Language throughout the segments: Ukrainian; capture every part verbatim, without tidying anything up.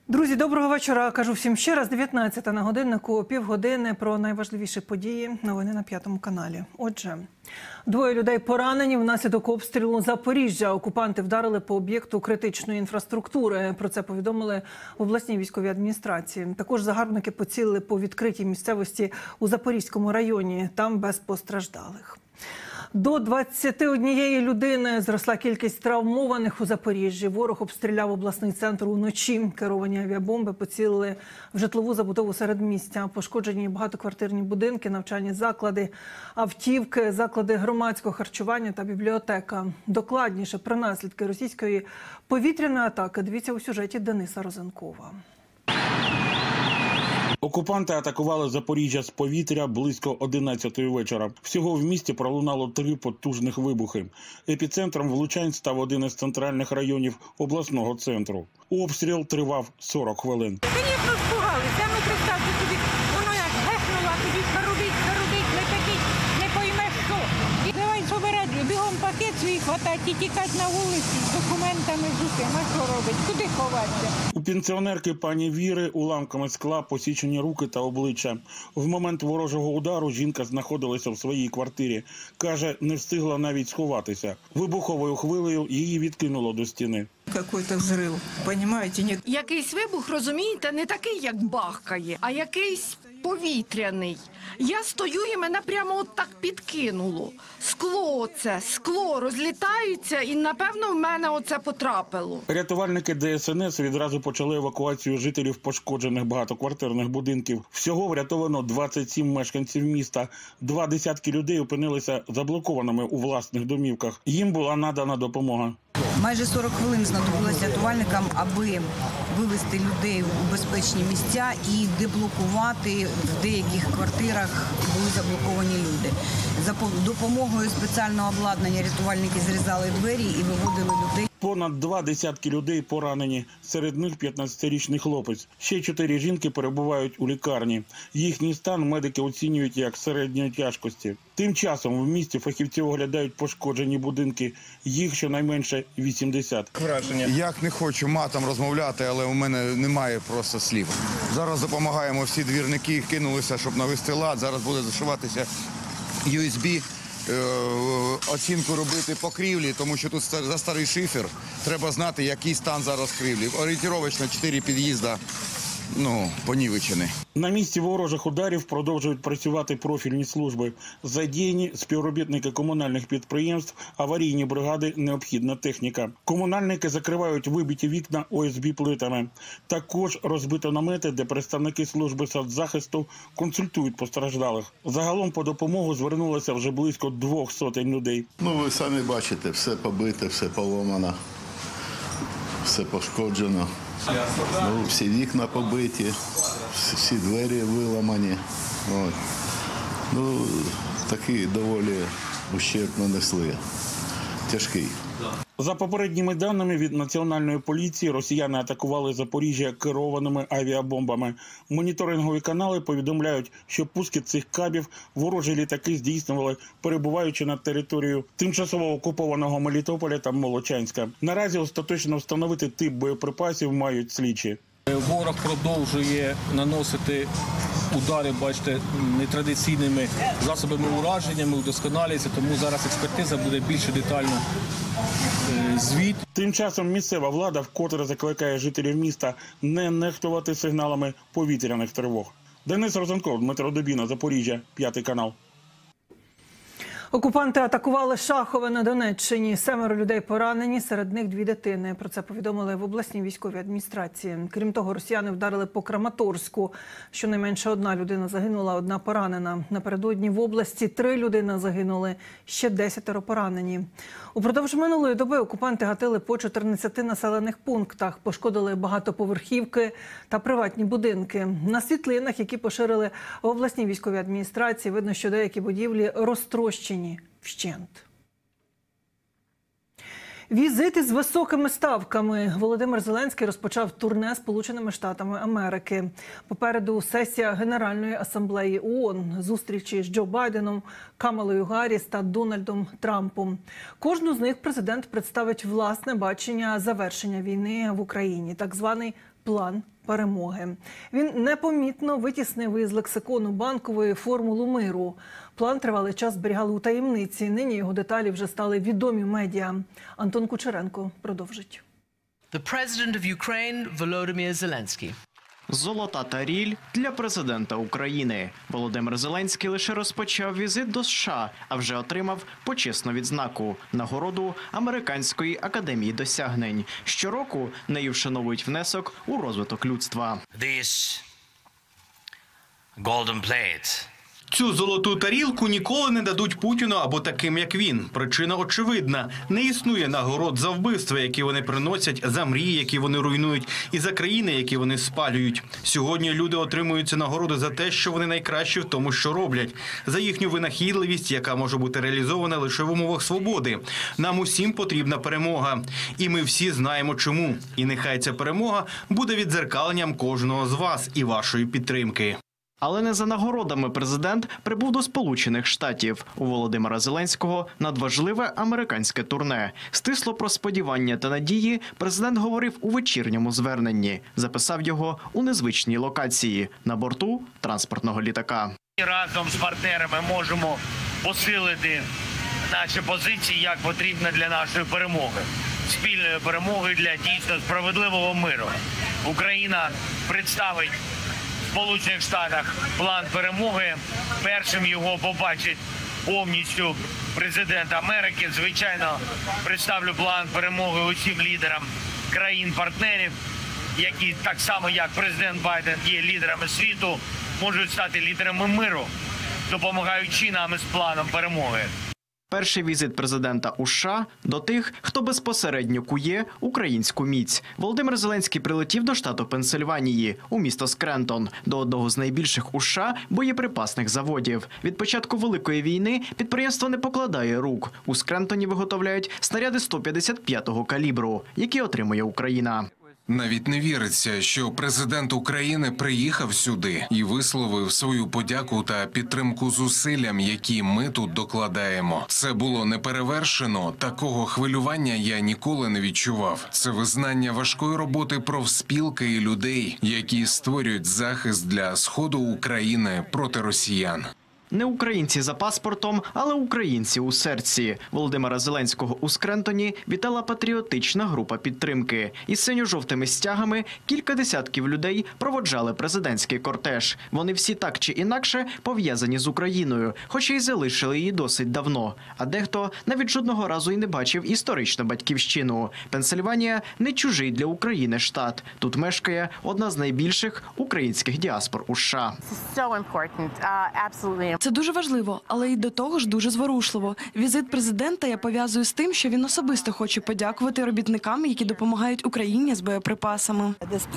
Друзі, доброго вечора. Кажу всім ще раз. дев'ятнадцята на годиннику, півгодини про найважливіші події. Новини на п'ятому каналі. Отже, двоє людей поранені внаслідок обстрілу Запоріжжя. Окупанти вдарили по об'єкту критичної інфраструктури. Про це повідомили в обласній військовій адміністрації. Також загарбники поцілили по відкритій місцевості у Запорізькому районі. Там без постраждалих. До двадцяти однієї людини зросла кількість травмованих у Запоріжжі. Ворог обстріляв обласний центр уночі. Керовані авіабомби поцілили в житлову забудову середмістя. Пошкоджені багатоквартирні будинки, навчальні заклади, автівки, заклади громадського харчування та бібліотека. Докладніше про наслідки російської повітряної атаки дивіться у сюжеті Дениса Розенкова. Окупанти атакували Запоріжжя з повітря близько одинадцятої вечора. Всього в місті пролунало три потужних вибухи. Епіцентром влучань став один із центральних районів обласного центру. Обстріл тривав сорок хвилин. Звісно, спугалися. Ну, представте собі, воно як гехнуло, а тоді харудить, харудить, летить, не поймеш що. І давай собирати, бігом пакет свій хватати і тікати на вулиці з документами, з усім. А що робить? Куди ховатися? У пенсіонерки пані Віри уламками скла посічені руки та обличчя. В момент ворожого удару жінка знаходилася в своїй квартирі. Каже, не встигла навіть сховатися. Вибуховою хвилею її відкинуло до стіни. Какой-то взрыв, понимаете, нет. Якийсь вибух, розумієте, не такий, як бахкає, а якийсь повітряний. Я стою і мене прямо от так підкинуло. Скло це, скло розлітається і, напевно, в мене оце потрапило. Рятувальники Де Ес Ен Ес відразу почали евакуацію жителів пошкоджених багатоквартирних будинків. Всього врятовано двадцять сім мешканців міста. Два десятки людей опинилися заблокованими у власних домівках. Їм була надана допомога. Майже сорок хвилин знадобилося рятувальникам, аби вивезти людей у безпечні місця і деблокувати. В деяких квартирах були заблоковані люди. За допомогою спеціального обладнання рятувальники зрізали двері і виводили людей. Понад два десятки людей поранені. Серед них п'ятнадцятирічний хлопець. Ще чотири жінки перебувають у лікарні. Їхній стан медики оцінюють як середньої тяжкості. Тим часом в місті фахівці оглядають пошкоджені будинки. Їх щонайменше вісімдесят. Як не хочу матом розмовляти, але у мене немає просто слів. Зараз допомагаємо, всі двірники кинулися, щоб навести лад. Зараз буде зашиватися ю ес бі. Оцінку робити покрівлі, тому що тут за старий шифер. Треба знати, який стан зараз крівлі. Орієнтировочно чотири під'їзди, ну, понівечені. На місці ворожих ударів продовжують працювати профільні служби. Задіяні співробітники комунальних підприємств, аварійні бригади, необхідна техніка. Комунальники закривають вибиті вікна о ес бі плитами. Також розбито намети, де представники служби соцзахисту консультують постраждалих. Загалом по допомогу звернулося вже близько двох сотень людей. Ну, ви самі бачите, все побите, все поломано, все пошкоджено. Ну, всі вікна побиті, всі двері виламані. От. Ну, такий доволі ущерб нанесли. Тяжкий. За попередніми даними від Національної поліції, росіяни атакували Запоріжжя керованими авіабомбами. Моніторингові канали повідомляють, що пуски цих кабів ворожі літаки здійснювали, перебуваючи над територією тимчасово окупованого Мелітополя та Молочанська. Наразі остаточно встановити тип боєприпасів мають слідчі. Ворог продовжує наносити удари, бачите, нетрадиційними засобами ураженнями, удосконалюється, тому зараз експертиза буде більш детально звіт. Тим часом місцева влада вкотре закликає жителів міста не нехтувати сигналами повітряних тривог. Денис Розенков, Дмитро Дубіна, Запоріжжя, п'ятий канал. Окупанти атакували Шахове на Донеччині. Семеро людей поранені, серед них дві дитини. Про це повідомили в обласній військовій адміністрації. Крім того, росіяни вдарили по Краматорську. Щонайменше одна людина загинула, одна поранена. Напередодні в області три людини загинули, ще десятеро поранені. Упродовж минулої доби окупанти гатили по чотирнадцяти населених пунктах, пошкодили багатоповерхівки та приватні будинки. На світлинах, які поширили в обласній військовій адміністрації, видно, що деякі будівлі розтрощені вщент. Візити з високими ставками. Володимир Зеленський розпочав турне Сполученими Штатами Америки. Попереду сесія Генеральної асамблеї ООН, зустрічі з Джо Байденом, Камалою Гарріс та Дональдом Трампом. Кожну з них президент представить власне бачення завершення війни в Україні, так званий план перемоги. Він непомітно витіснив із лексикону Банкової формулу миру. План тривалий час зберігали у таємниці. Нині його деталі вже стали відомі медіа. Антон Кучеренко продовжить. The President of Ukraine, Volodymyr Zelensky. Золота таріль для президента України. Володимир Зеленський лише розпочав візит до США, а вже отримав почесну відзнаку – нагороду Американської академії досягнень. Щороку нею вшановують внесок у розвиток людства. This golden plate. Цю золоту тарілку ніколи не дадуть Путіну або таким, як він. Причина очевидна. Не існує нагород за вбивства, які вони приносять, за мрії, які вони руйнують, і за країни, які вони спалюють. Сьогодні люди отримують ці нагороди за те, що вони найкращі в тому, що роблять. За їхню винахідливість, яка може бути реалізована лише в умовах свободи. Нам усім потрібна перемога. І ми всі знаємо чому. І нехай ця перемога буде віддзеркаленням кожного з вас і вашої підтримки. Але не за нагородами президент прибув до Сполучених Штатів. У Володимира Зеленського надважливе американське турне. Стисло про сподівання та надії президент говорив у вечірньому зверненні. Записав його у незвичній локації – на борту транспортного літака. Разом з партнерами можемо посилити наші позиції, як потрібно для нашої перемоги. Спільної перемоги для дійсно справедливого миру. Україна представить в Сполучених Штатах план перемоги. Першим його побачить повністю президент Америки. Звичайно, представлю план перемоги усім лідерам країн-партнерів, які так само, як президент Байден, є лідерами світу, можуть стати лідерами миру, допомагаючи нам із планом перемоги. Перший візит президента у США до тих, хто безпосередньо кує українську міць. Володимир Зеленський прилетів до штату Пенсильванії, у місто Скрентон, до одного з найбільших у США боєприпасних заводів. Від початку Великої війни підприємство не покладає рук. У Скрентоні виготовляють снаряди сто п'ятдесят п'ятого калібру, які отримує Україна. Навіть не віриться, що президент України приїхав сюди і висловив свою подяку та підтримку зусиллям, які ми тут докладаємо. Це було неперевершено. Такого хвилювання я ніколи не відчував. Це визнання важкої роботи профспілки і людей, які створюють захист для сходу України проти росіян. Не українці за паспортом, але українці у серці. Володимира Зеленського у Скрентоні вітала патріотична група підтримки. Із синьо-жовтими стягами кілька десятків людей проводжали президентський кортеж. Вони всі так чи інакше пов'язані з Україною, хоча й залишили її досить давно. А дехто навіть жодного разу й не бачив історичну батьківщину. Пенсильванія – не чужий для України штат. Тут мешкає одна з найбільших українських діаспор у США. Це дуже важливо, але й до того ж дуже зворушливо. Візит президента я пов'язую з тим, що він особисто хоче подякувати робітникам, які допомагають Україні з боєприпасами.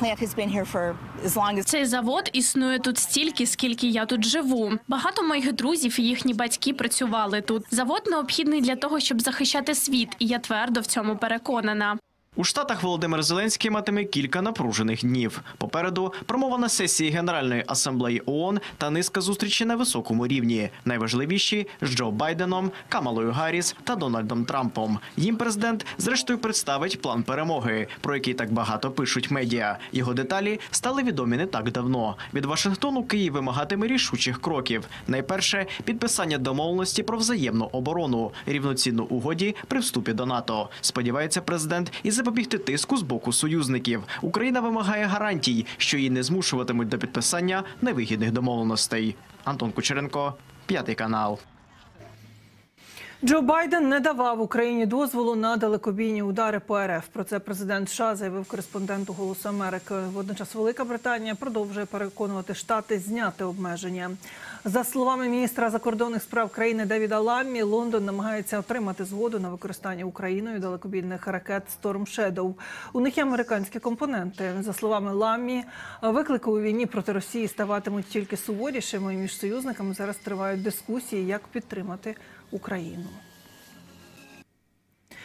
Цей завод існує тут стільки, скільки я тут живу. Багато моїх друзів і їхні батьки працювали тут. Завод необхідний для того, щоб захищати світ, і я твердо в цьому переконана. У Штатах Володимир Зеленський матиме кілька напружених днів. Попереду промова на сесії Генеральної асамблеї ООН та низка зустрічей на високому рівні. Найважливіші – з Джо Байденом, Камалою Гарріс та Дональдом Трампом. Їм президент зрештою представить план перемоги, про який так багато пишуть медіа. Його деталі стали відомі не так давно. Від Вашингтону Київ вимагатиме рішучих кроків. Найперше – підписання домовленості про взаємну оборону, рівноцінну угоді при вступі до НАТО. Сподівається президент і запобігти тиску з боку союзників. Україна вимагає гарантій, що її не змушуватимуть до підписання невигідних домовленостей. Антон Кучеренко, П'ятий канал. Джо Байден не давав Україні дозволу на далекобійні удари по РФ. Про це президент США заявив кореспонденту «Голосу Америки». Водночас Велика Британія продовжує переконувати Штати зняти обмеження. За словами міністра закордонних справ країни Девіда Ламмі, Лондон намагається отримати згоду на використання Україною далекобійних ракет «Storm Shadow». У них є американські компоненти. За словами Ламмі, виклики у війні проти Росії ставатимуть тільки суворішими, і між союзниками зараз тривають дискусії, як підтримати Україну.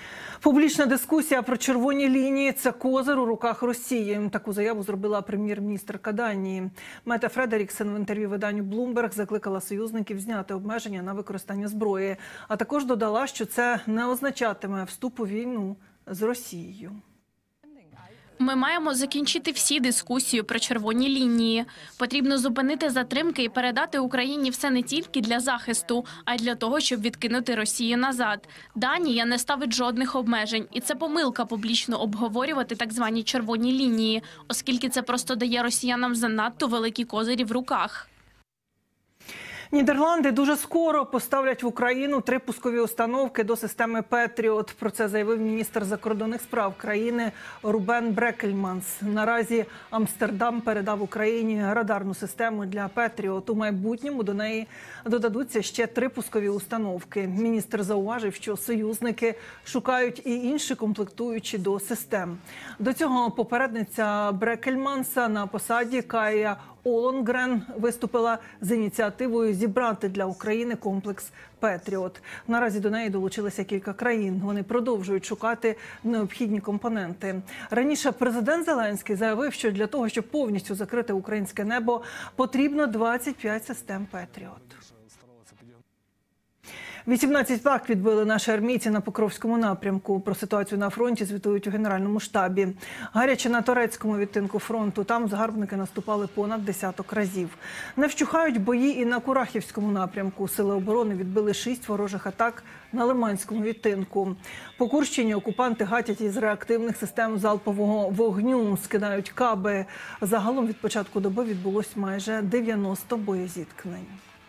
Публічна дискусія про червоні лінії – це козир у руках Росії. Таку заяву зробила прем'єр-міністрка Данії. Мете Фредеріксен в інтерв'ю виданню Bloomberg закликала союзників зняти обмеження на використання зброї. А також додала, що це не означатиме вступ у війну з Росією. Ми маємо закінчити всі дискусії про червоні лінії. Потрібно зупинити затримки і передати Україні все не тільки для захисту, а й для того, щоб відкинути Росію назад. Данія не ставить жодних обмежень. І це помилка публічно обговорювати так звані червоні лінії, оскільки це просто дає росіянам занадто великі козирі в руках. Нідерланди дуже скоро поставлять в Україну три пускові установки до системи «Петріот». Про це заявив міністр закордонних справ країни Рубен Брекельманс. Наразі Амстердам передав Україні радарну систему для «Петріот». У майбутньому до неї додадуться ще три пускові установки. Міністр зауважив, що союзники шукають і інші комплектуючі до систем. До цього попередниця Брекельманса на посаді Кая Олонгрен виступила з ініціативою зібрати для України комплекс «Петріот». Наразі до неї долучилися кілька країн. Вони продовжують шукати необхідні компоненти. Раніше президент Зеленський заявив, що для того, щоб повністю закрити українське небо, потрібно двадцять п'ять систем «Петріот». вісімнадцять атак відбили наші армійці на Покровському напрямку. Про ситуацію на фронті звітують у Генеральному штабі. Гаряче на турецькому відтинку фронту. Там загарбники наступали понад десяток разів. Не вщухають бої і на Курахівському напрямку. Сили оборони відбили шість ворожих атак на Лиманському відтинку. По Курщині окупанти гатять із реактивних систем залпового вогню, скидають каби. Загалом від початку доби відбулось майже дев'яносто боєзіткнень.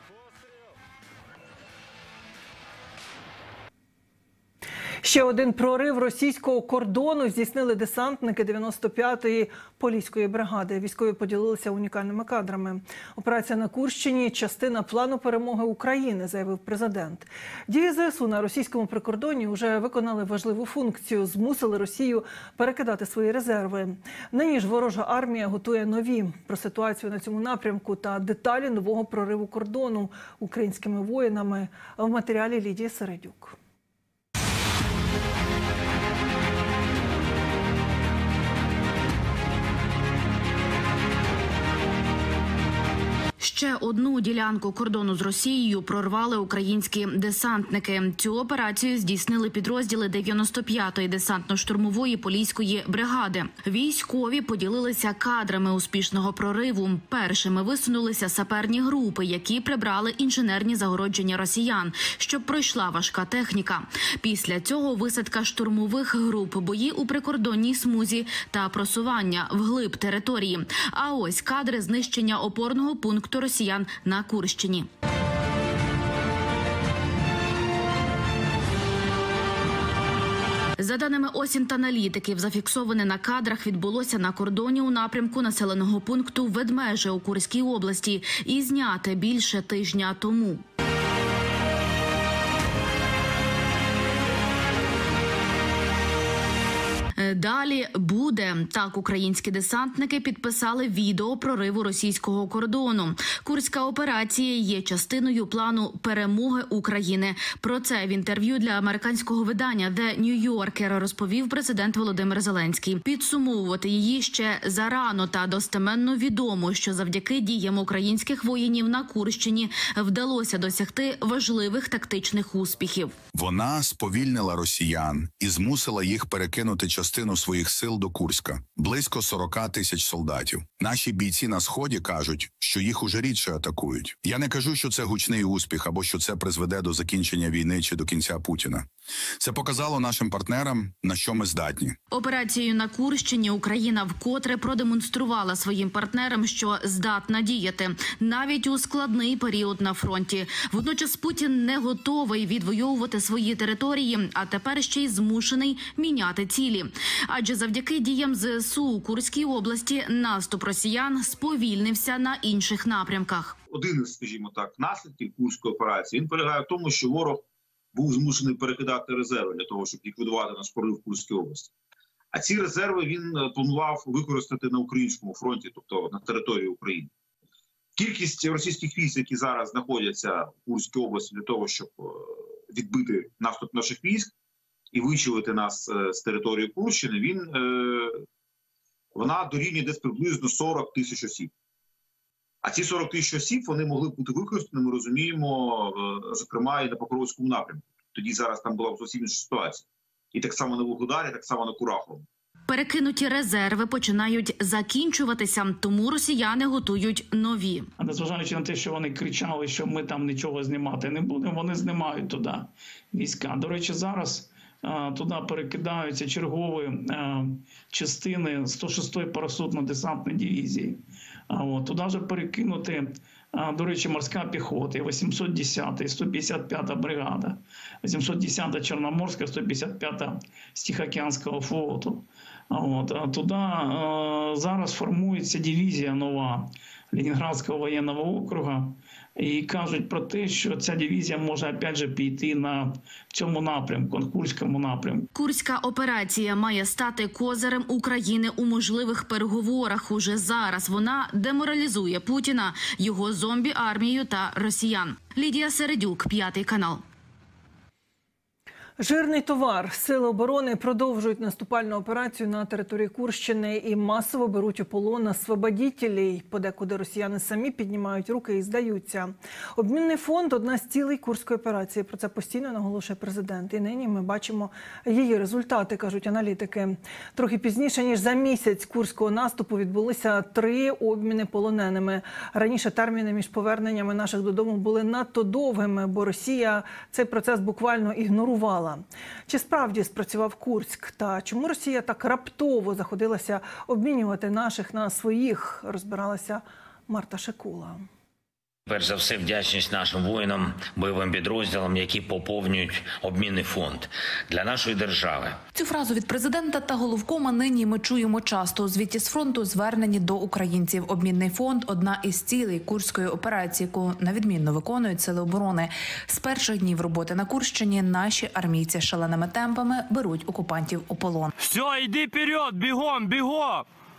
Ще один прорив російського кордону здійснили десантники дев'яносто п'ятої Поліської бригади. Військові поділилися унікальними кадрами. Операція на Курщині – частина плану перемоги України, заявив президент. Дії ЗСУ на російському прикордонні вже виконали важливу функцію – змусили Росію перекидати свої резерви. Нині ж ворожа армія готує нові. Про ситуацію на цьому напрямку та деталі нового прориву кордону українськими воїнами в матеріалі Лідії Середюк. Ще одну ділянку кордону з Росією прорвали українські десантники. Цю операцію здійснили підрозділи дев'яносто п'ятої десантно-штурмової Поліської бригади. Військові поділилися кадрами успішного прориву. Першими висунулися саперні групи, які прибрали інженерні загородження росіян, щоб пройшла важка техніка. Після цього висадка штурмових груп, бої у прикордонній смузі та просування вглиб території. А ось кадри знищення опорного пункту росіян на Курщині. За даними осінт-аналітиків, зафіксоване на кадрах відбулося на кордоні у напрямку населеного пункту Ведмеже у Курській області і зняте більше тижня тому. Далі буде. Так, українські десантники підписали відео прориву російського кордону. Курська операція є частиною плану перемоги України. Про це в інтерв'ю для американського видання The New Yorker розповів президент Володимир Зеленський. Підсумовувати її ще зарано, та достеменно відомо, що завдяки діям українських воїнів на Курщині вдалося досягти важливих тактичних успіхів. Вона сповільнила росіян і змусила їх перекинути частину своїх сил до Курська. Близько сорок тисяч солдатів. Наші бійці на Сході кажуть, що їх уже рідше атакують. Я не кажу, що це гучний успіх або що це призведе до закінчення війни чи до кінця Путіна. Це показало нашим партнерам, на що ми здатні. Операцією на Курщині Україна вкотре продемонструвала своїм партнерам, що здатна діяти навіть у складний період на фронті. Водночас Путін не готовий відвоювати свої території, а тепер ще й змушений міняти цілі. Адже завдяки діям ЗСУ у Курській області наступ росіян сповільнився на інших напрямках. Один із, скажімо так, наслідків Курської операції, він полягає в тому, що ворог був змушений перекидати резерви для того, щоб ліквідувати наш прорив в Курській області. А ці резерви він планував використати на українському фронті, тобто на території України. Кількість російських військ, які зараз знаходяться в Курській області для того, щоб відбити наступ наших військ, і вичавити нас е, з території Курщини, він, е, вона дорівнює десь приблизно сорок тисяч осіб. А ці сорок тисяч осіб, вони могли б бути використані, ми розуміємо, е, зокрема і на Покровському напрямку. Тоді зараз там була б зовсім інша ситуація. І так само на Вугледарі, так само на Кураховому. Перекинуті резерви починають закінчуватися, тому росіяни готують нові. А незважаючи на те, що вони кричали, що ми там нічого знімати не будемо, вони знімають туди війська. До речі, зараз а, туди перекидаються чергові а, частини сто шостої парашютно-десантної дивізії. А, от, туди вже перекинути, а, до речі, морська піхота, вісімсот десята і сто п'ятдесят п'ята бригада, вісімсот десята Чорноморська, сто п'ятдесят п'ята з Тихоокеанського флоту. От, а туди а, зараз формується дивізія нова Ленінградського воєнного округу. І кажуть про те, що ця дивізія може опять же піти на цьому напрямку, на Курському напрямку. Курська операція має стати козирем України у можливих переговорах. Уже зараз вона деморалізує Путіна, його зомбі-армію та росіян. Лідія Середюк, П'ятий канал. Жирний товар. Сили оборони продовжують наступальну операцію на території Курщини і масово беруть у полон освободітелів. Подекуди росіяни самі піднімають руки і здаються. Обмінний фонд – одна з цілей курської операції. Про це постійно наголошує президент. І нині ми бачимо її результати, кажуть аналітики. Трохи пізніше, ніж за місяць курського наступу, відбулися три обміни полоненими. Раніше терміни між поверненнями наших додому були надто довгими, бо Росія цей процес буквально ігнорувала. Чи справді спрацював Курськ? Та чому Росія так раптово заходилася обмінювати наших на своїх, розбиралася Марта Шекула. Перш за все, вдячність нашим воїнам, бойовим підрозділам, які поповнюють обмінний фонд для нашої держави. Цю фразу від президента та головкома нині ми чуємо часто. У звіті з фронту звернені до українців. Обмінний фонд – одна із цілей курської операції, яку невідмінно виконують сили оборони. З перших днів роботи на Курщині наші армійці шаленими темпами беруть окупантів у полон. Все, йди вперед, бігом, бігом!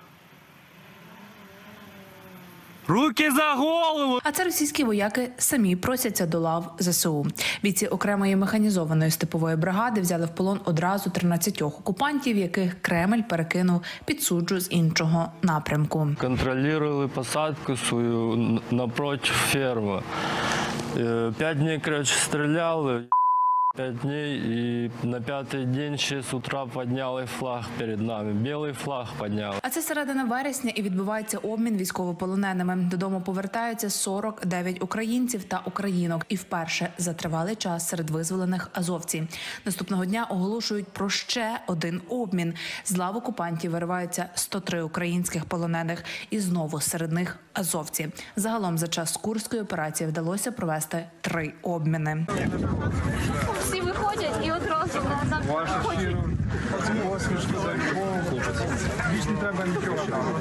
Руки за голову! А це російські вояки самі просяться до лав ЗСУ. Бійці окремої механізованої степової бригади взяли в полон одразу тринадцятьох окупантів, яких Кремль перекинув під суджу з іншого напрямку. Контролювали посадку свою напроти ферми. П'ять днів, коротше, стріляли. Пять дней, и на пятый день ще с утра подняли флаг перед нами. Білий флаг підняли. А це середина вересня і відбувається обмін військовополоненими. Додому повертаються сорок дев'ять українців та українок. І вперше за тривалий час серед визволених азовці. Наступного дня оголошують про ще один обмін. З лав окупантів вириваються сто три українських полонених. І знову серед них азовці. Загалом за час Курської операції вдалося провести три обміни. Всі виходять і одразу на виходять. Посмішки за любого хлопець. Більш не треба нічого.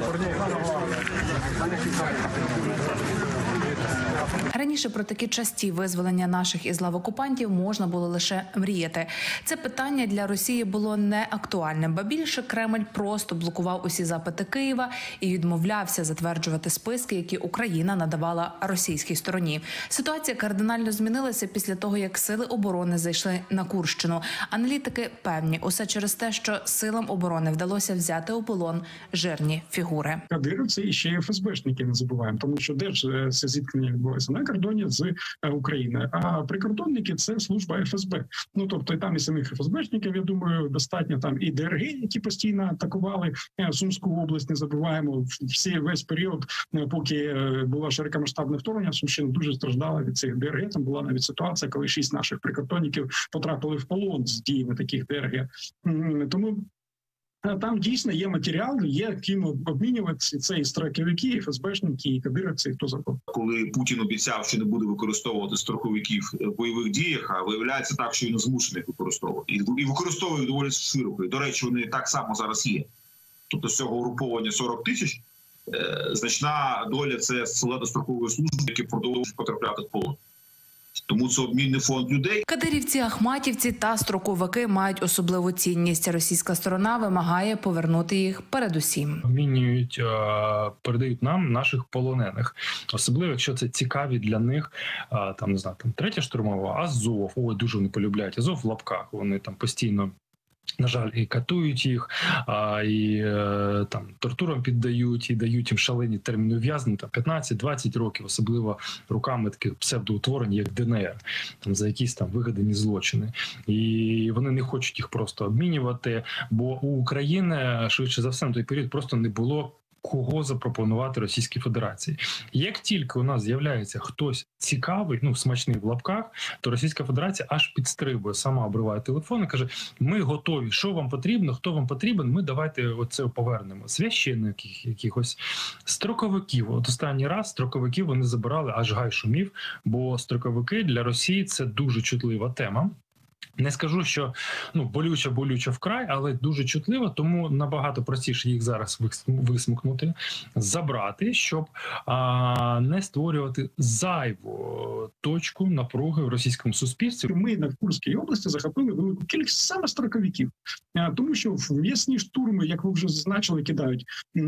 Раніше про такі часті визволення наших із лав окупантів можна було лише мріяти. Це питання для Росії було не актуальним, ба більше Кремль просто блокував усі запити Києва і відмовлявся затверджувати списки, які Україна надавала російській стороні. Ситуація кардинально змінилася після того, як сили оборони зайшли на Курщину. Аналітики певні, усе через те, що силам оборони вдалося взяти у полон жирні фігури. Кадирівці і ще й еф ес бешники не забуваємо, тому що де ж це зіткнення відбувається? На кордоні з Україною. А прикордонники – це служба еф ес бе. Ну, тобто там і самих еф ес бешників, я думаю, достатньо. Там і де ер ге, які постійно атакували Сумську область, не забуваємо. Всі, весь період, поки було широкомасштабне вторгнення, Сумщина дуже страждала від цих де ер ге. Там була навіть ситуація, коли шість наших прикордонників потрапили в полон з діями таких де ер ге. Тому там дійсно є матеріал, є ким обмінюватися. Це і страховики, і еф ес бешники, і кадирівці, і хто закон. Коли Путін обіцяв, що не буде використовувати страховиків в бойових діях, а виявляється так, що він змушений їх використовувати. І використовує їх доволі широко. І, до речі, вони так само зараз є. Тобто з цього угруповання сорок тисяч, е, значна доля – це села дострокової служби, які продовжують потрапляти в полон. Тому це обмінний фонд людей. Кадирівці, ахматівці та строковики мають особливу цінність. Російська сторона вимагає повернути їх передусім. Обмінюють, передають нам наших полонених. Особливо, якщо це цікаві для них, там, не знаю, там, третя штурмова, Азов. Ой, дуже вони полюбляють Азов в лапках. Вони там постійно на жаль, і катують їх, а, і е, там тортурам піддають, і дають їм шалені терміни ув'язнення, там п'ятнадцять-двадцять років, особливо руками таких псевдоутворень, як Д Н Р, там за якісь там вигадані злочини. І вони не хочуть їх просто обмінювати, бо у України, швидше за все, на той період просто не було кого запропонувати Російській Федерації. Як тільки у нас з'являється хтось цікавий, ну, смачний в лапках, то Російська Федерація аж підстрибує, сама обриває телефон і каже, ми готові, що вам потрібно, хто вам потрібен, ми давайте оце повернемо. Священників якихось, строковиків. От останній раз строковиків вони забирали, аж гай шумів, бо строковики для Росії – це дуже чутлива тема. Не скажу, що ну болюча, болюча вкрай, але дуже чутлива, тому набагато простіше їх зараз висмукнути, забрати, щоб а, не створювати зайву точку напруги в російському суспільстві. Ми на Курській області захопили велику кількість саме строковиків, тому що в м'ясні штурми, як ви вже зазначили, кидають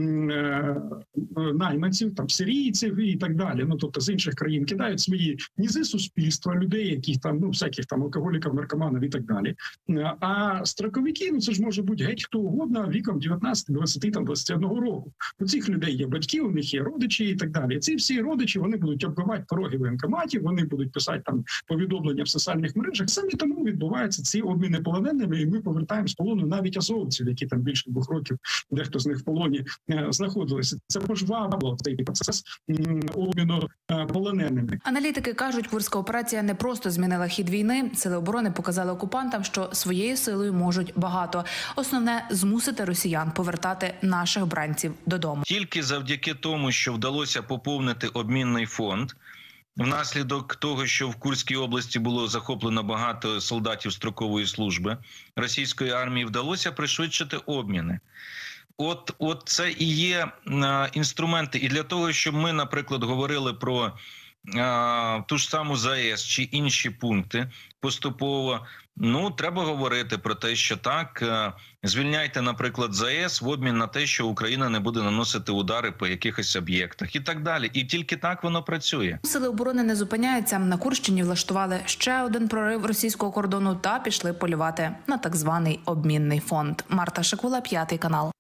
найманців, там сирійців і так далі. Ну тобто з інших країн кидають свої нізи суспільства, людей, яких там ну всяких там алкоголіків, наркоманів і так далі. А строковики, ну це ж може бути геть хто угодно віком дев'ятнадцять, двадцять, там двадцять один року. У цих людей є батьки, у них є родичі і так далі. Ці всі родичі, вони будуть оббивати пороги воєнкоматів, вони будуть писати там повідомлення в соціальних мережах. Саме тому відбуваються ці обміни полоненими, і ми повертаємо з полону навіть азовців, які там більше двох років, дехто з них в полоні знаходилися. Це пожвавило цей процес обміну полоненими. Аналітики кажуть, Курська операція не просто змінила хід війни. Сили оборони показали окупантам, що своєю силою можуть багато. Основне – змусити росіян повертати наших бранців додому. Тільки завдяки тому, що вдалося поповнити обмінний фонд, внаслідок того, що в Курській області було захоплено багато солдатів строкової служби, російської армії вдалося пришвидшити обміни. От, от це і є а, інструменти. І для того, щоб ми, наприклад, говорили про а, ту ж саму ЗАЕС чи інші пункти поступово, ну, треба говорити про те, що так, а, звільняйте, наприклад, ЗАЕС в обмін на те, що Україна не буде наносити удари по якихось об'єктах і так далі. І тільки так воно працює. Сили оборони не зупиняються. На Курщині влаштували ще один прорив російського кордону та пішли полювати на так званий обмінний фонд. Марта Шикула, П'ятий канал.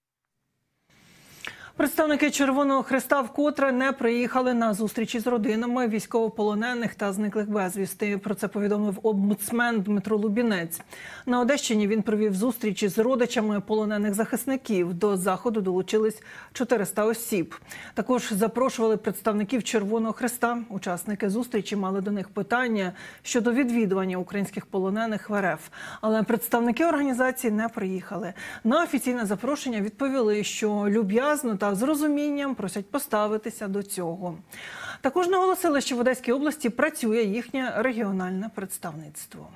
Представники Червоного Хреста вкотре не приїхали на зустрічі з родинами військовополонених та зниклих безвісти. Про це повідомив омбудсмен Дмитро Лубінець. На Одещині він провів зустрічі з родичами полонених захисників. До заходу долучились чотириста осіб. Також запрошували представників Червоного Хреста. Учасники зустрічі мали до них питання щодо відвідування українських полонених в Ер Еф. Але представники організації не приїхали. На офіційне запрошення відповіли, що люб'язно та з розумінням просять поставитися до цього. Також наголосили, що в Одеській області працює їхнє регіональне представництво.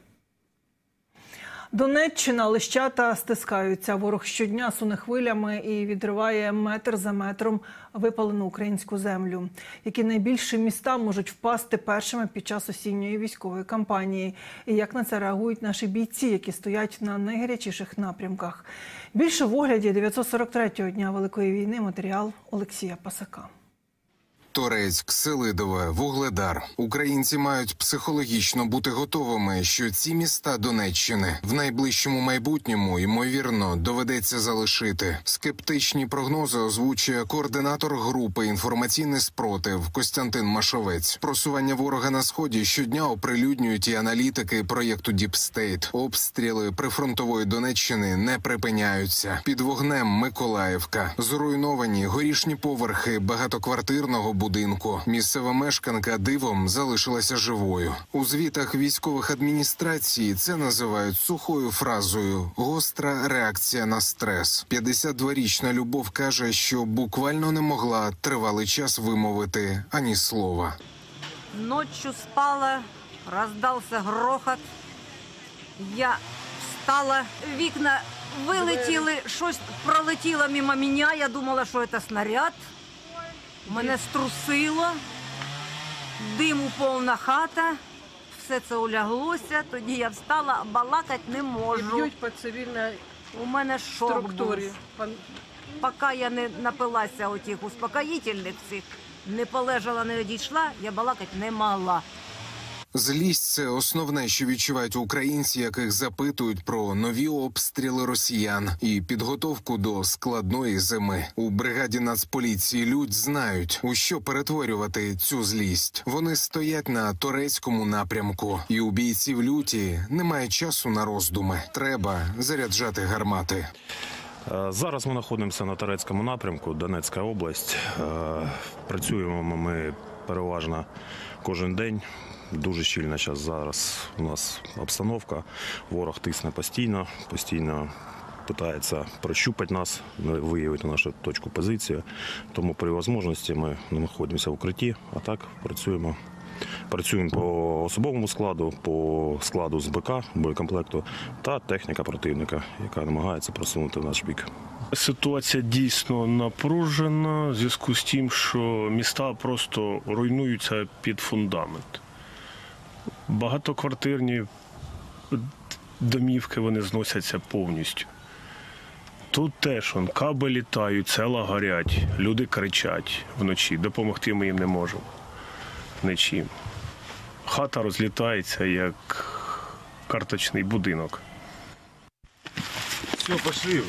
Донеччина, Лищата стискаються. Ворог щодня суне хвилями і відриває метр за метром випалену українську землю. Які найбільші міста можуть впасти першими під час осінньої військової кампанії? І як на це реагують наші бійці, які стоять на найгарячіших напрямках? Більше в огляді дев'ятсот сорок третього дня Великої війни матеріал Олексія Пасака. Торецьк, Селидове, Вугледар. Українці мають психологічно бути готовими, що ці міста Донеччини в найближчому майбутньому, ймовірно, доведеться залишити. Скептичні прогнози озвучує координатор групи «Інформаційний спротив» Костянтин Машовець. Просування ворога на Сході щодня оприлюднюють і аналітики проєкту Deep State. Обстріли прифронтової Донеччини не припиняються. Під вогнем Миколаївка. Зруйновані горішні поверхи багатоквартирного будинку. Місцева мешканка дивом залишилася живою. У звітах військових адміністрацій це називають сухою фразою «гостра реакція на стрес». п'ятдесятдворічна Любов каже, що буквально не могла тривалий час вимовити ані слова. Ночью спала, раздался грохот. Я встала, вікна вилетіли, щось пролетіло мимо мене. Я думала, що це снаряд. Мене струсило, диму повна хата, все це уляглося, тоді я встала, а балакати не можу. І б'ють по цивільній У мене шок структурі. був. Поки я не напилася отих успокоїтельних всіх, не полежала, не одійшла, я балакати не могла. Злість – це основне, що відчувають українці, яких запитують про нові обстріли росіян і підготовку до складної зими. У бригаді Нацполіції людь знають, у що перетворювати цю злість. Вони стоять на турецькому напрямку, і у бійців люті немає часу на роздуми. Треба заряджати гармати. Зараз ми знаходимося на турецькому напрямку, Донецька область. Працюємо ми переважно кожен день. Дуже щільна зараз у нас обстановка. Ворог тисне постійно, постійно намагається прощупати нас, виявити нашу точку позиції. Тому при можливості ми знаходимося в укритті, а так працюємо. Працюємо по особовому складу, по складу з БК, боєкомплекту та техніка противника, яка намагається просунути в наш бік. Ситуація дійсно напружена в зв'язку з тим, що міста просто руйнуються під фундамент. Багатоквартирні домівки, вони зносяться повністю. Тут теж вон, каби літають, села горять, люди кричать вночі. Допомогти ми їм не можемо. Нічим. Хата розлітається, як карточний будинок. Все, пошли.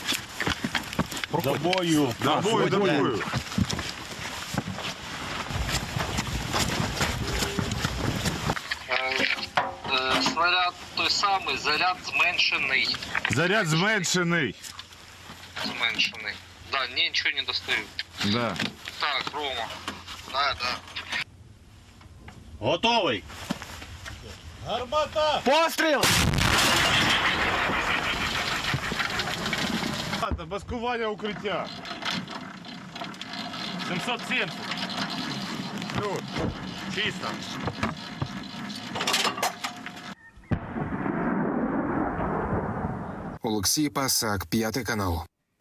До бою. До бою, до бою. Снаряд той самий, заряд зменшений. Заряд зменшений. Зменшений. Да, нічого не достаю. Да. Так, Рома. Да, да. Готовий. Гармата! Постріл! Маскування укриття. сімсот сімдесят. Плюс. Чисто. Олексій Пасак, п'ятий канал.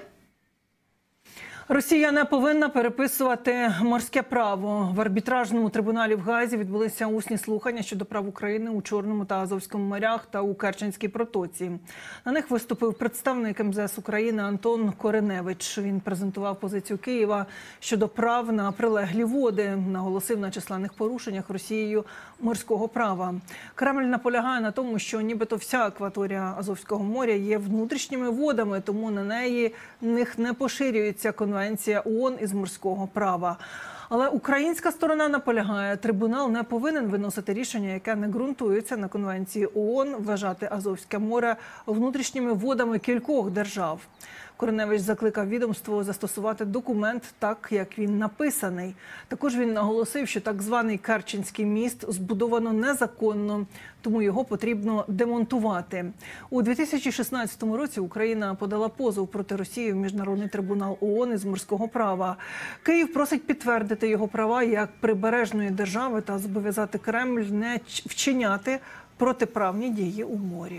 Росія не повинна переписувати морське право. В арбітражному трибуналі в Гаазі відбулися усні слухання щодо прав України у Чорному та Азовському морях та у Керченській протоці. На них виступив представник ем зе ес України Антон Кореневич. Він презентував позицію Києва щодо прав на прилеглі води, наголосив на численних порушеннях Росією морського права. Кремль наполягає на тому, що нібито вся акваторія Азовського моря є внутрішніми водами, тому на неї них не поширюється конвенція Конвенція ООН із морського права. Але українська сторона наполягає, трибунал не повинен виносити рішення, яке не ґрунтується на Конвенції ООН, вважати Азовське море внутрішніми водами кількох держав. Кореневич закликав відомство застосувати документ так, як він написаний. Також він наголосив, що так званий Керченський міст збудовано незаконно, тому його потрібно демонтувати. У дві тисячі шістнадцятому році Україна подала позов проти Росії в Міжнародний трибунал ООН із морського права. Київ просить підтвердити його права як прибережної держави та зобов'язати Кремль не вчиняти протиправні дії у морі.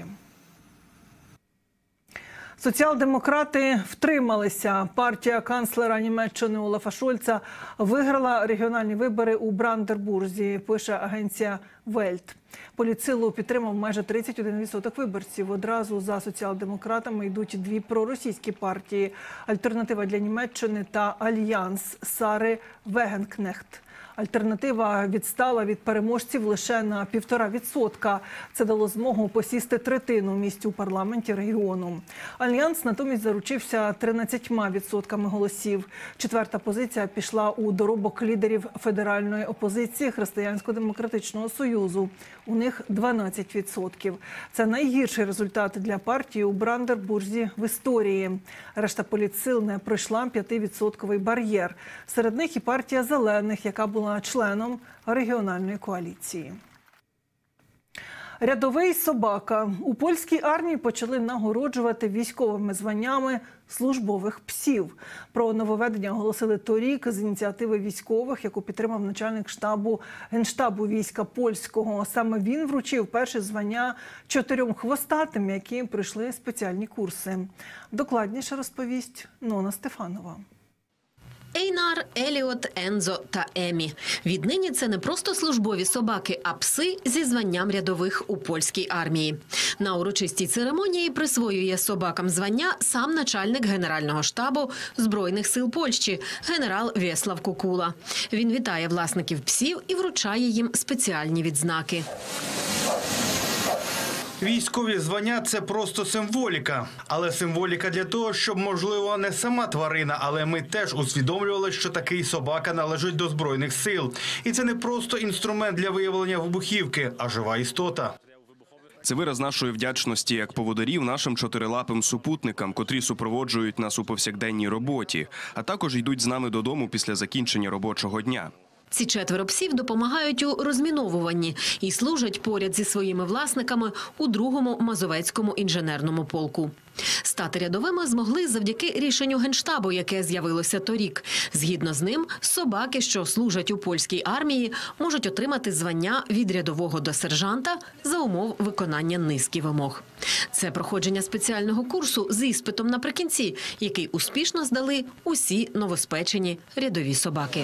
Соціал-демократи втрималися. Партія канцлера Німеччини Олафа Шольца виграла регіональні вибори у Бранденбурзі, пише агенція Вельт. Політсилу підтримав майже тридцять один відсоток виборців. Одразу за соціал-демократами йдуть дві проросійські партії – «Альтернатива для Німеччини» та «Альянс» Сари Вегенкнехт. Альтернатива відстала від переможців лише на півтора відсотка. Це дало змогу посісти третину місць у парламенті регіону. Альянс натомість заручився тринадцятьма відсотками голосів. Четверта позиція пішла у доробок лідерів федеральної опозиції Християнсько-демократичного союзу. У них дванадцять відсотків. Це найгірший результат для партії у Бранденбурзі в історії. Решта політсил не пройшла п'ятивідсотковий бар'єр. Серед них і партія «Зелених», яка була членом регіональної коаліції. Рядовий собака. У польській армії почали нагороджувати військовими званнями службових псів. Про нововведення оголосили торік з ініціативи військових, яку підтримав начальник штабу Генштабу війська польського. Саме він вручив перше звання чотирьом хвостатим, які пройшли спеціальні курси. Докладніше розповість Нона Стефанова. Ейнар, Еліот, Ензо та Емі. Віднині це не просто службові собаки, а пси зі званням рядових у польській армії. На урочистій церемонії присвоює собакам звання сам начальник Генерального штабу Збройних сил Польщі генерал Вєслав Кукула. Він вітає власників псів і вручає їм спеціальні відзнаки. Військові звання – це просто символіка. Але символіка для того, щоб, можливо, не сама тварина, але ми теж усвідомлювали, що такий собака належить до Збройних сил. І це не просто інструмент для виявлення вибухівки, а жива істота. Це вираз нашої вдячності як поводирів нашим чотирилапим супутникам, котрі супроводжують нас у повсякденній роботі, а також йдуть з нами додому після закінчення робочого дня. Ці четверо псів допомагають у розміновуванні і служать поряд зі своїми власниками у другому Мазовецькому інженерному полку. Стати рядовими змогли завдяки рішенню Генштабу, яке з'явилося торік. Згідно з ним, собаки, що служать у польській армії, можуть отримати звання від рядового до сержанта за умов виконання низки вимог. Це проходження спеціального курсу з іспитом наприкінці, який успішно здали усі новоспечені рядові собаки.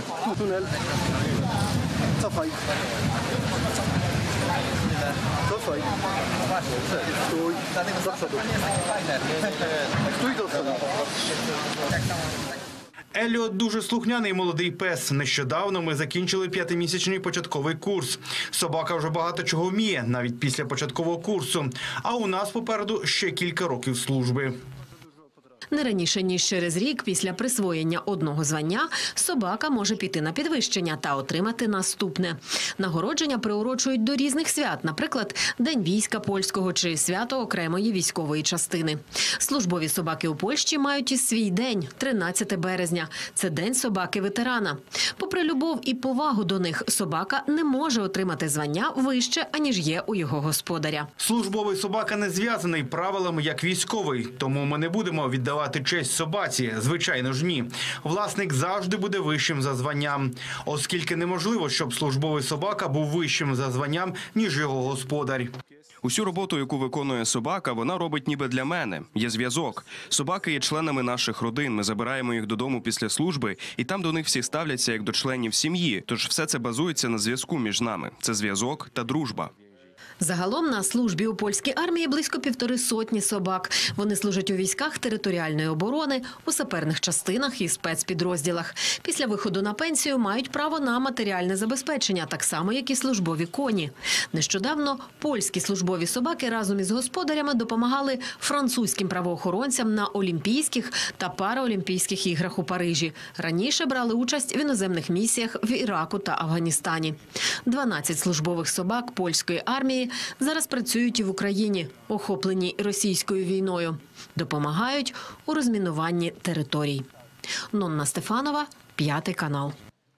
Еліот дуже слухняний молодий пес. Нещодавно ми закінчили п'ятимісячний початковий курс. Собака вже багато чого вміє, навіть після початкового курсу. А у нас попереду ще кілька років служби. Не раніше, ніж через рік після присвоєння одного звання собака може піти на підвищення та отримати наступне. Нагородження приурочують до різних свят, наприклад, День війська польського чи свято окремої військової частини. Службові собаки у Польщі мають і свій день – тринадцяте березня. Це День собаки-ветерана. Попри любов і повагу до них, собака не може отримати звання вище, аніж є у його господаря. Службовий собака не зв'язаний правилами, як військовий, тому ми не будемо віддавати честь собаці, звичайно ж ні. Власник завжди буде вищим за званням, оскільки неможливо, щоб службовий собака був вищим за званням, ніж його господар. Усю роботу, яку виконує собака, вона робить ніби для мене. Є зв'язок. Собаки є членами наших родин, ми забираємо їх додому після служби, і там до них всі ставляться як до членів сім'ї. Тож все це базується на зв'язку між нами. Це зв'язок та дружба. Загалом на службі у польській армії близько півтори сотні собак. Вони служать у військах територіальної оборони, у саперних частинах і спецпідрозділах. Після виходу на пенсію мають право на матеріальне забезпечення, так само, як і службові коні. Нещодавно польські службові собаки разом із господарями допомагали французьким правоохоронцям на Олімпійських та Параолімпійських іграх у Парижі. Раніше брали участь в іноземних місіях в Іраку та Афганістані. дванадцять службових собак польської армії зараз працюють і в Україні, охопленій російською війною. Допомагають у розмінуванні територій. Нонна Стефанова, П'ятий канал.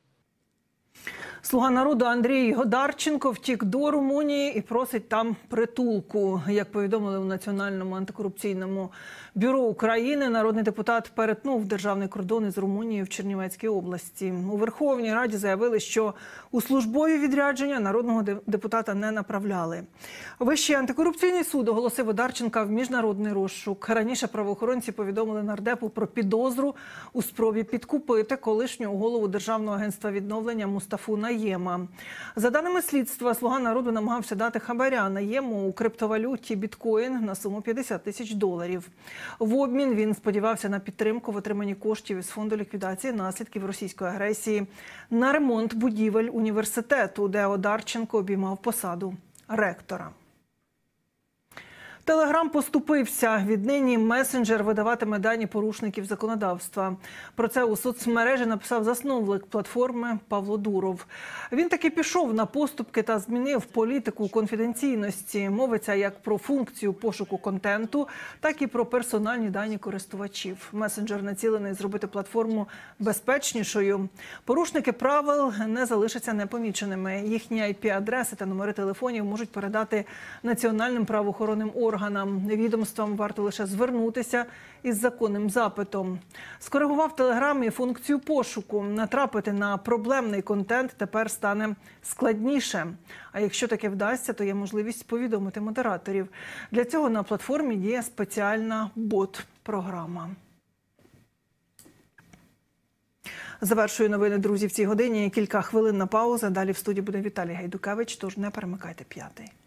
Слуга народу Андрій Годарченко втік до Румунії і просить там притулку. Як повідомили у Національному антикорупційному бюро України, народний депутат перетнув державний кордон із Румунією в Чернівецькій області. У Верховній Раді заявили, що у службові відрядження народного депутата не направляли. Вищий антикорупційний суд оголосив Годарченка в міжнародний розшук. Раніше правоохоронці повідомили нардепу про підозру у спробі підкупити колишнього голову Державного агентства відновлення Мустафу Наєма. За даними слідства, слуга народу намагався дати хабаря Наєму у криптовалюті біткоін на суму п'ятдесят тисяч доларів. В обмін він сподівався на підтримку в отриманні коштів із фонду ліквідації наслідків російської агресії на ремонт будівель університету, де Годарченко обіймав посаду ректора. Телеграм поступився. Віднині месенджер видаватиме дані порушників законодавства. Про це у соцмережі написав засновник платформи Павло Дуров. Він таки пішов на поступки та змінив політику конфіденційності. Мовиться як про функцію пошуку контенту, так і про персональні дані користувачів. Месенджер націлений зробити платформу безпечнішою. Порушники правил не залишаться непоміченими. Їхні ай пі-адреси та номери телефонів можуть передати національним правоохоронним органам. Органам. Відомствам варто лише звернутися із законним запитом. Скоригував Телеграм і функцію пошуку. Натрапити на проблемний контент тепер стане складніше. А якщо таке вдасться, то є можливість повідомити модераторів. Для цього на платформі діє спеціальна бот-програма. Завершую новини, друзі, в цій годині. Кілька хвилин на пауза. Далі в студії буде Віталій Гайдукевич, тож не перемикайте п'ятий.